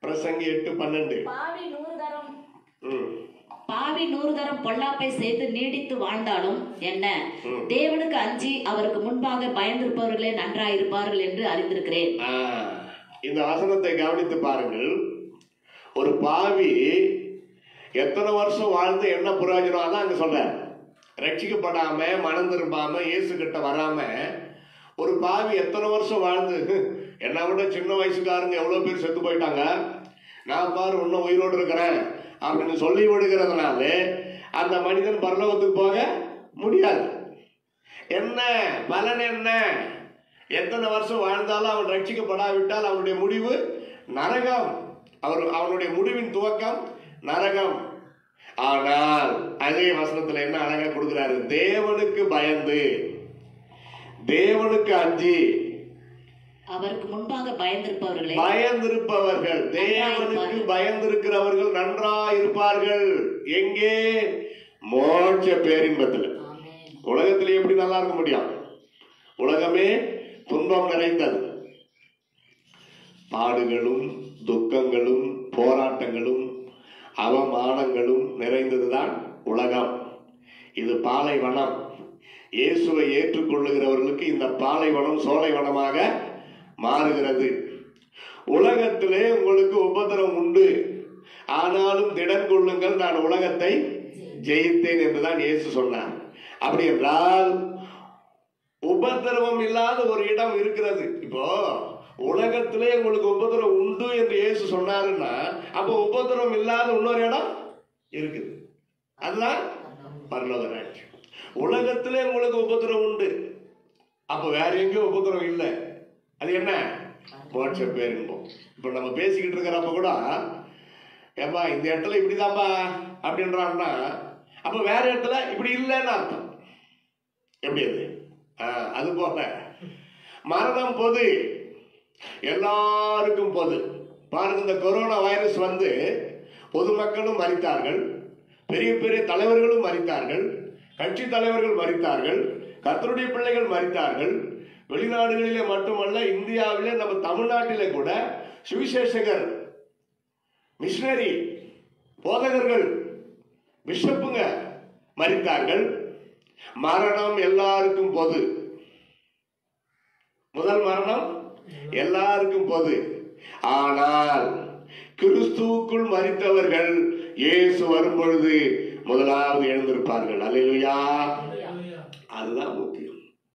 பிரசங்கி 8:12. பாவி 100 தரம் பொல்லாப்பை செய்து நீடித்து வாழ்ந்தாலும் என்ன, தேவனுக்கு அஞ்சி அவருக்கு முன்பாக பயந்திருப்பவர்களே நன்றாயிருப்பார்கள் என்று அறிந்திருக்கிறேன். இந்த வசனத்தை கவனித்து பாருங்கள். ஒரு பாவி எத்தனை வருஷம் வாழ்ந்து என்ன பிரயோஜனம்? அதான் அங்க சொல்ற, ரட்சிக்கப்படாம மனம் திரும்பாம இயேசு கிட்ட வராம ஒரு பாவி எத்தனை வருஷம் வாழ்ந்து, என்ன விட சின்ன வயசுக்காரங்க எவ்வளவு பேர் செத்து போயிட்டாங்க, நான் பாரு இன்னும் உயிரோடு இருக்கிறேன் அப்படின்னு சொல்லி விடுகிறதுனால அந்த மனிதன் பரலோகத்துக்கு போக முடியாது. என்ன பலன்? என்ன? எத்தனை வருஷம் வாழ்ந்தாலும் அவன் ரட்சிக்கப்படாவிட்டால் அவனுடைய முடிவு நரகம். அவனுடைய முடிவின் துவக்கம் நரகம். ஆனால் அதே வசனத்துல என்ன அழகா கொடுக்கிறாரு, தேவனுக்கு பயந்து தேவனுக்கு அஞ்சி அவருக்கு முன்பாக பயந்திருப்பவர்கள், தேவனுக்கு பயந்திருக்கிறவர்கள் நன்றாயிருப்பார்கள். எங்கே? மோட்ச பேரின்பத்தில். உலகத்திலே எப்படி நல்லா இருக்க முடியும்? உலகமே துன்பம் நிறைந்தது, பாடுகளும் துக்கங்களும் போராட்டங்களும் அவமானங்களும் நிறைந்ததுதான் உலகம். இது பாலைவனம். இயேசுவை ஏற்றுக்கொள்ளுகிறவர்களுக்கு இந்த பாலைவனம் சோலைவனமாக மாறுகிறது. உலகத்திலே உங்களுக்கு உபத்திரம் உண்டு, ஆனாலும் திடன் கொள்ளுங்கள், நான் உலகத்தை ஜெயித்தேன் என்றுதான் இயேசு சொன்னார். அப்படி என்றால் உபத்திரவம் இல்லாத ஒரு இடம் இருக்கிறது. இப்போ உலகத்திலே உங்களுக்கு உபத்திரம் உண்டு என்று இயேசு சொன்னாருன்னா அப்போ உபத்திரம் இல்லாத இன்னொரு இடம் இருக்குது, அதுதான் பரலோக ராஜ்யம். உலகத்திலே உங்களுக்கு உபத்திரம் உண்டு, அப்ப வேற எங்கேயும் உபத்திரம் இல்லை. அது என்ன? மோட்ச பேரின்பம். இப்ப நம்ம பேசிக்கிட்டு இருக்கிறப்ப கூட ஏப்பா இந்த இடத்துல இப்படிதான்பா அப்படின்றான்னா அப்ப வேற இடத்துல இப்படி இல்லைன்னு அர்த்தம். எப்படி அது? அது போல மரணம் பொது, எல்லாருக்கும் பொது. பாருங்க, இந்த கொரோனா வைரஸ் வந்து பொதுமக்களும் மரித்தார்கள், பெரிய பெரிய தலைவர்களும் மரித்தார்கள், கட்சி தலைவர்கள் மரித்தார்கள், கர்த்தருடைய பிள்ளைகள் மரித்தார்கள். வெளிநாடுகளிலே மட்டுமல்ல, இந்தியாவிலே நம்ம தமிழ்நாட்டிலே கூட சுவிசேஷகர், மிஷனரி, போதகர்கள், பிஷப்புங்க மரித்தார்கள். மரணம் எல்லாருக்கும் பொது. முதல் மரணம் எல்லாருக்கும் பொது. ஆனால் கிறிஸ்துவுக்குள் மரித்தவர்கள் இயேசு வரும் பொழுது முதலாவது எழுந்திருப்பார்கள். அல்லேலூயா. அதுதான்